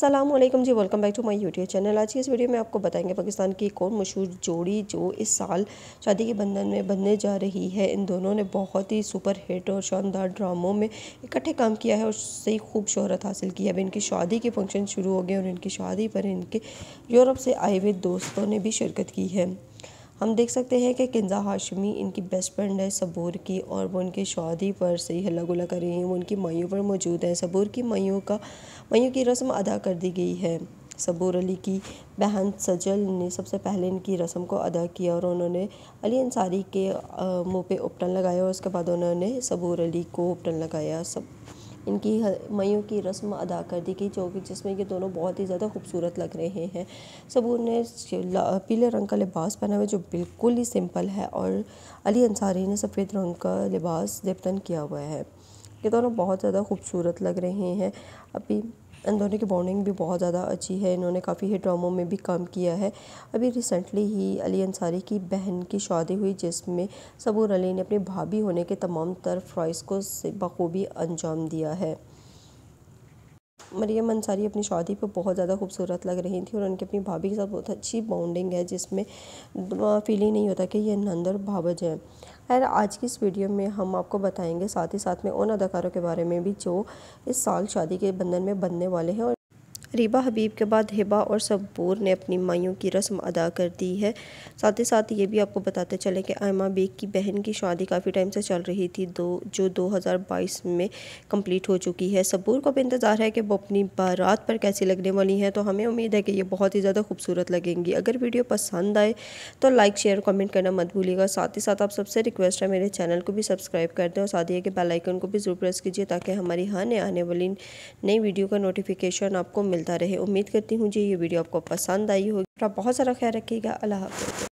अस्सलामुअलैकुम जी, welcome back to my YouTube channel. आज की इस वीडियो में आपको बताएंगे पाकिस्तान की एक और मशहूर जोड़ी जो इस साल शादी के बंधन में बनने जा रही है। इन दोनों ने बहुत ही सुपर हिट और शानदार ड्रामों में इकट्ठे काम किया है और उससे ही खूब शोहरत हासिल की है। अब इनकी शादी के फंक्शन शुरू हो गए और इनकी शादी पर इनके यूरोप से आए हुए दोस्तों ने भी शिरकत की है। हम देख सकते हैं कि किंजा हाशमी इनकी बेस्ट फ्रेंड है सबूर की, और वो उनकी शादी पर से ही हल्ला गुल्ला कर रही हैं। वो उनकी मयूं पर मौजूद है। सबूर की मयूं की रस्म अदा कर दी गई है। सबूर अली की बहन सजल ने सबसे पहले इनकी रस्म को अदा किया और उन्होंने अली अंसारी के मुंह पे उपटन लगाया और उसके बाद उन्होंने सबूर अली को उपटन लगाया। सब इनकी मयूं की रस्म अदा कर दी गई, जो कि जिसमें ये दोनों बहुत ही ज़्यादा खूबसूरत लग रहे हैं। सबूर ने पीले रंग का लिबास पहना हुआ जो बिल्कुल ही सिंपल है, और अली अंसारी ने सफ़ेद रंग का लिबास दिफ्तन किया हुआ है। ये दोनों बहुत ज़्यादा खूबसूरत लग रहे हैं। अभी इन दोनों की बॉन्डिंग भी बहुत ज़्यादा अच्छी है। इन्होंने काफ़ी हिट ड्रामों में भी काम किया है। अभी रिसेंटली ही अली अंसारी की बहन की शादी हुई, जिसमें सबूर अली ने अपनी भाभी होने के तमाम तर फ़्राइज़ को बखूबी अंजाम दिया है। मरियम अंसारी अपनी शादी पर बहुत ज़्यादा खूबसूरत लग रही थी और उनकी अपनी भाभी के साथ बहुत अच्छी बॉन्डिंग है, जिसमें फील ही नहीं होता कि ये नंद और भावज हैं। खैर, आज की इस वीडियो में हम आपको बताएंगे साथ ही साथ में उन अदाकारों के बारे में भी जो इस साल शादी के बंधन में बनने वाले हैं। और रीबा हबीब के बाद हिबा और सबूर ने अपनी मायूं की रस्म अदा कर दी है। साथ ही साथ ये भी आपको बताते चले कि आयमा बेग की बहन की शादी काफ़ी टाइम से चल रही थी, जो 2022 में कंप्लीट हो चुकी है। सबूर को भी इंतज़ार है कि वो अपनी बारात पर कैसी लगने वाली हैं, तो हमें उम्मीद है कि ये बहुत ही ज़्यादा खूबसूरत लगेंगी। अगर वीडियो पसंद आए तो लाइक शेयर कमेंट करना मत भूलिएगा। साथ ही साथ आप सबसे रिक्वेस्ट है मेरे चैनल को भी सब्सक्राइब कर दें और साथ ही बेल आइकन को भी ज़रूर प्रेस कीजिए, ताकि हमारी आने वाली नई वीडियो का नोटिफिकेशन आपको मिलता रहे। उम्मीद करती हूँ जी ये वीडियो आपको पसंद आई होगी। आप बहुत सारा ख्याल रखिएगा। अल्लाह हाफ़िज़।